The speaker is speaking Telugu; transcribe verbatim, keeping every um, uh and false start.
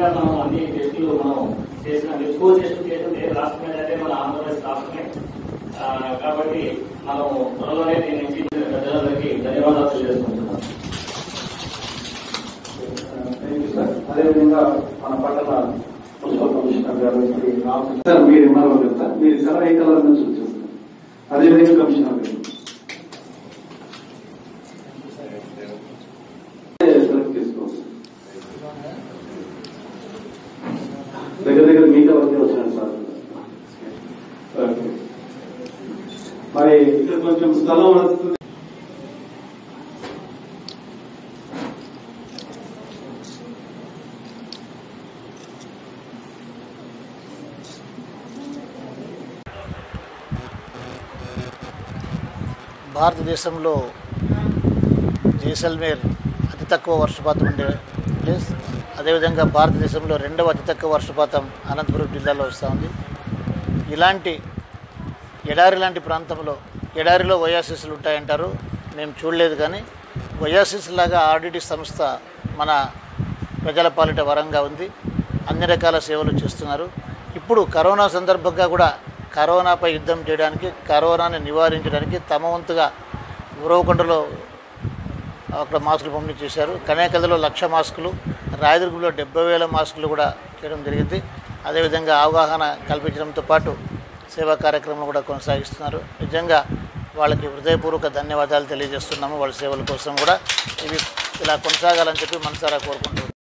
మనం అన్ని టెస్టులు మనం చేసినాం. ఎక్కువ టెస్టులు చేసింది రాష్ట్రం ఏంటంటే మన ఆంధ్రప్రదేశ్ రాష్ట్రమే. కాబట్టి మనం త్వరలోనే దీని నుంచి ప్రజలందరికీ ధన్యవాదాలు తెలియజేసుకుంటున్నాం. అదేవిధంగా మన పట్టణ మున్సిపల్ కమిషనర్ గారు సార్ మీరు ఎంఆర్ఓ గారు సార్ మీరు చాలా ఏ కలర్ నుంచి వచ్చేస్తారు. అదేవిధంగా కమిషనర్ గారు సెలెక్ట్ చేసుకోవచ్చు. దగ్గర దగ్గర మీ కలర్కే వచ్చినాడు సార్. మరి ఇక్కడ కొంచెం స్థలం వస్తుంది. భారతదేశంలో జైసల్మేర్ అతి తక్కువ వర్షపాతం ఉండే ప్లేస్. అదేవిధంగా భారతదేశంలో రెండవ అతి తక్కువ వర్షపాతం అనంతపురం జిల్లాలో వస్తూ ఉంది. ఇలాంటి ఎడారి లాంటి ప్రాంతంలో ఎడారిలో ఒయాసిస్లు ఉంటాయంటారు. మేము చూడలేదు, కానీ ఒయాసిస్ లాగా ఆర్డిటి సంస్థ మన ప్రజల పాలిట వరంగా ఉంది. అన్ని రకాల సేవలు చేస్తున్నారు. ఇప్పుడు కరోనా సందర్భంగా కూడా కరోనాపై యుద్ధం చేయడానికి, కరోనాని నివారించడానికి తమ వంతుగా ఉరవకొండలో అక్కడ మాస్కులు పంపిణీ చేశారు. కనేకల్లో లక్ష మాస్కులు, రాయదుర్గంలో డెబ్బై వేల మాస్కులు కూడా చేయడం జరిగింది. అదేవిధంగా అవగాహన కల్పించడంతో పాటు సేవా కార్యక్రమాలు కూడా కొనసాగిస్తున్నారు. నిజంగా వాళ్ళకి హృదయపూర్వక ధన్యవాదాలు తెలియజేస్తున్నాము. వాళ్ళ సేవల కోసం కూడా ఇవి ఇలా కొనసాగాలని చెప్పి మనసారా కోరుకుంటున్నాం.